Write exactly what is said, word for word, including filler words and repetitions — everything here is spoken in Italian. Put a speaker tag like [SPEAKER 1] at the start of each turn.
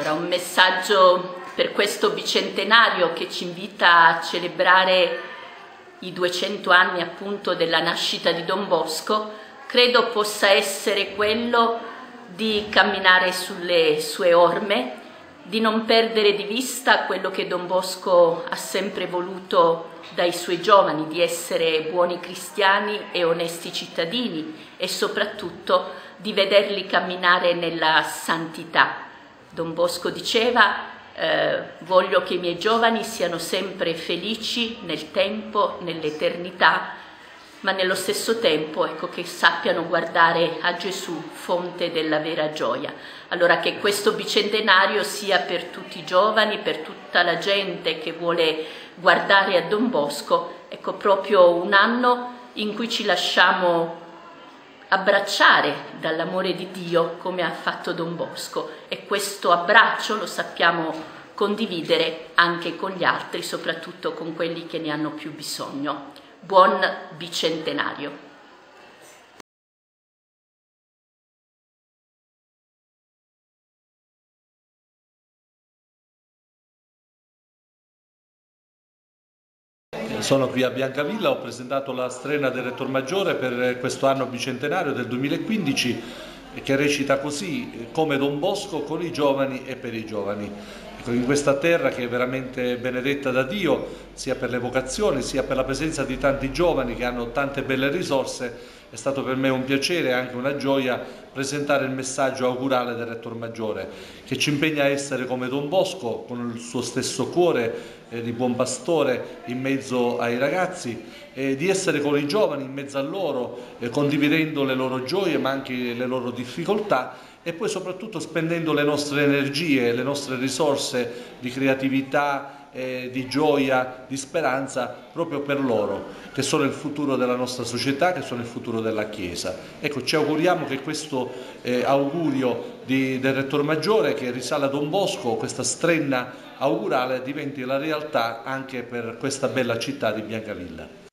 [SPEAKER 1] Allora, un messaggio per questo bicentenario che ci invita a celebrare i duecento anni appunto della nascita di Don Bosco, credo possa essere quello di camminare sulle sue orme, di non perdere di vista quello che Don Bosco ha sempre voluto dai suoi giovani, di essere buoni cristiani e onesti cittadini e soprattutto di vederli camminare nella santità. Don Bosco diceva: eh, voglio che i miei giovani siano sempre felici nel tempo, nell'eternità, ma nello stesso tempo, ecco, che sappiano guardare a Gesù, fonte della vera gioia. Allora, che questo bicentenario sia per tutti i giovani, per tutta la gente che vuole guardare a Don Bosco, ecco, proprio un anno in cui ci lasciamo abbracciare dall'amore di Dio come ha fatto Don Bosco, e questo abbraccio lo sappiamo condividere anche con gli altri, soprattutto con quelli che ne hanno più bisogno. Buon bicentenario!
[SPEAKER 2] Sono qui a Biancavilla, ho presentato la strena del Rettor Maggiore per questo anno bicentenario del duemilaquindici, che recita così: come Don Bosco, con i giovani e per i giovani. Ecco, in questa terra che è veramente benedetta da Dio, sia per le vocazioni, sia per la presenza di tanti giovani che hanno tante belle risorse, è stato per me un piacere e anche una gioia presentare il messaggio augurale del Rettor Maggiore, che ci impegna a essere come Don Bosco, con il suo stesso cuore eh, di buon pastore in mezzo ai ragazzi, eh, di essere con i giovani in mezzo a loro, eh, condividendo le loro gioie ma anche le loro difficoltà, e poi soprattutto spendendo le nostre energie, le nostre risorse di creatività, eh, di gioia, di speranza proprio per loro, che sono il futuro della nostra società, che sono il futuro della Chiesa. Ecco, ci auguriamo che questo eh, augurio di, del Rettor Maggiore, che risale a Don Bosco, questa strenna augurale, diventi la realtà anche per questa bella città di Biancavilla.